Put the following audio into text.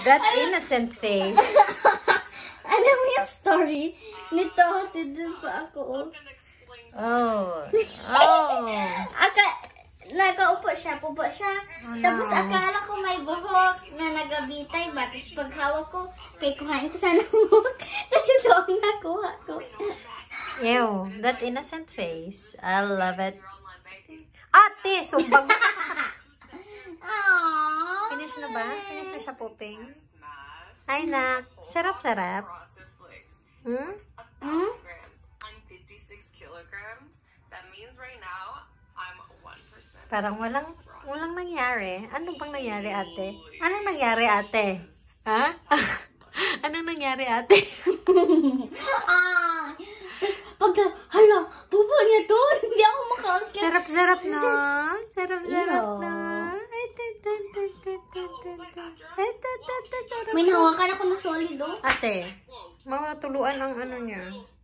That innocent face. Alam mo yung story? Nito, tidin pa ako. Oh. Nagaupo siya, pupo siya. Tapos akala ko may buhok na nagabitay ba. Tapos paghawak ko, kay kuhain ko sana buhok. Tapos ito ang nakuha ko. Ew, that innocent face. I love it. Ate, sumbag. Finish na ba? Finish na sa pooping? Ay, nak. Sarap-sarap. Hmm? Hmm? I'm 56 kilograms. That means right now, I'm 1%. Parang walang nangyari. Ano bang nangyari, ate? Anong nangyari, ate? Ha? Anong nangyari, ate? Pagka, hala, pupo niya to. Hindi ako makaakit. Sarap-sarap, no? Sarap-sarap, no? May nahawakan ako na solid, oh. Ate, matuluan ang ano niya.